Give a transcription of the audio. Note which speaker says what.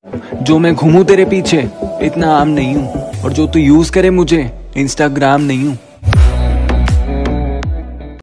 Speaker 1: जो मैं घूमूं तेरे पीछे इतना आम नहीं हूँ, और जो तू यूज करे मुझे इंस्टाग्राम नहीं हूँ।